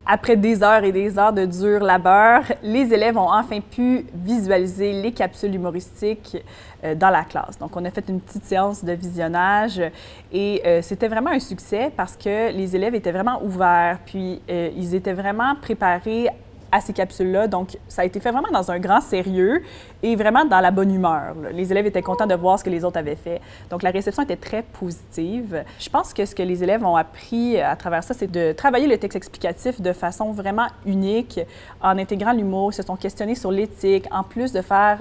Après des heures et des heures de dur labeur, les élèves ont enfin pu visualiser les capsules humoristiques dans la classe. Donc, on a fait une petite séance de visionnage et c'était vraiment un succès parce que les élèves étaient vraiment ouverts, puis ils étaient vraiment préparés à ces capsules-là. Donc, ça a été fait vraiment dans un grand sérieux et vraiment dans la bonne humeur, là. Les élèves étaient contents de voir ce que les autres avaient fait. Donc, la réception était très positive. Je pense que ce que les élèves ont appris à travers ça, c'est de travailler le texte explicatif de façon vraiment unique, en intégrant l'humour. Ils se sont questionnés sur l'éthique, en plus de faire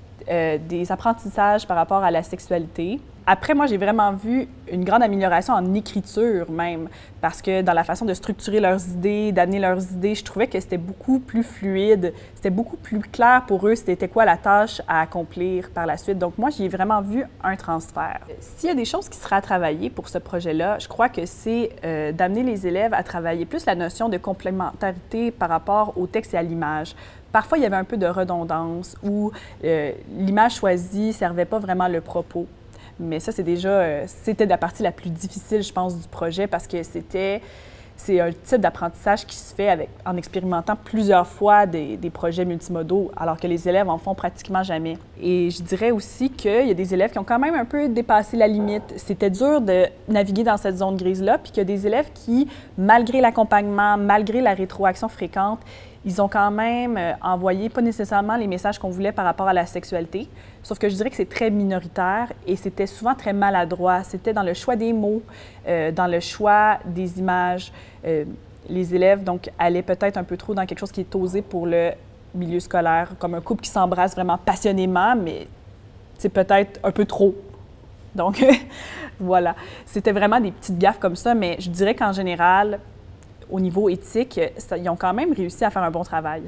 des apprentissages par rapport à la sexualité. Après, moi, j'ai vraiment vu une grande amélioration en écriture même, parce que dans la façon de structurer leurs idées, d'amener leurs idées, je trouvais que c'était beaucoup plus fluide, c'était beaucoup plus clair pour eux c'était quoi la tâche à accomplir par la suite. Donc moi, j'y ai vraiment vu un transfert. S'il y a des choses qui seraient à travailler pour ce projet-là, je crois que c'est d'amener les élèves à travailler plus la notion de complémentarité par rapport au texte et à l'image. Parfois, il y avait un peu de redondance où l'image choisie ne servait pas vraiment le propos. Mais ça, c'était la partie la plus difficile, je pense, du projet parce que c'est un type d'apprentissage qui se fait en expérimentant plusieurs fois des projets multimodaux, alors que les élèves en font pratiquement jamais. Et je dirais aussi qu'il y a des élèves qui ont quand même un peu dépassé la limite. C'était dur de naviguer dans cette zone grise-là, puis qu'il y a des élèves qui, malgré l'accompagnement, malgré la rétroaction fréquente, ils ont quand même envoyé pas nécessairement les messages qu'on voulait par rapport à la sexualité, sauf que je dirais que c'est très minoritaire et c'était souvent très maladroit. C'était dans le choix des mots, dans le choix des images. Les élèves, donc, allaient peut-être un peu trop dans quelque chose qui est osé pour le milieu scolaire, comme un couple qui s'embrasse vraiment passionnément, mais c'est peut-être un peu trop. Donc, voilà. C'était vraiment des petites gaffes comme ça, mais je dirais qu'en général, au niveau éthique, ils ont quand même réussi à faire un bon travail.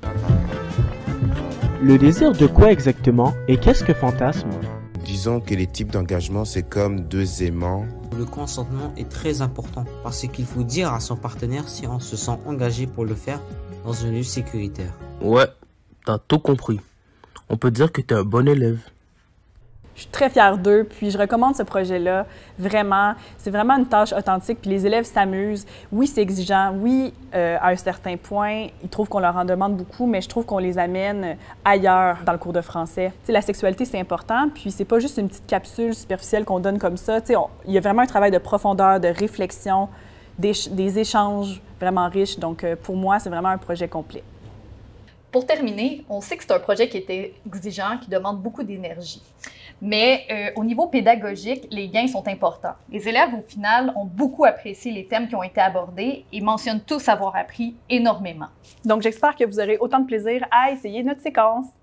Le désir de quoi exactement et qu'est-ce que fantasme? Disons que les types d'engagement, c'est comme deux aimants. Le consentement est très important parce qu'il faut dire à son partenaire si on se sent engagé pour le faire dans un lieu sécuritaire. Ouais, t'as tout compris. On peut dire que t'es un bon élève. Je suis très fière d'eux, puis je recommande ce projet-là, vraiment. C'est vraiment une tâche authentique, puis les élèves s'amusent. Oui, c'est exigeant, oui, à un certain point, ils trouvent qu'on leur en demande beaucoup, mais je trouve qu'on les amène ailleurs dans le cours de français. Tu sais, la sexualité, c'est important, puis c'est pas juste une petite capsule superficielle qu'on donne comme ça. Tu sais, il y a vraiment un travail de profondeur, de réflexion, des échanges vraiment riches. Donc, pour moi, c'est vraiment un projet complet. Pour terminer, on sait que c'est un projet qui était exigeant, qui demande beaucoup d'énergie. Mais au niveau pédagogique, les gains sont importants. Les élèves, au final, ont beaucoup apprécié les thèmes qui ont été abordés et mentionnent tous avoir appris énormément. Donc, j'espère que vous aurez autant de plaisir à essayer notre séquence.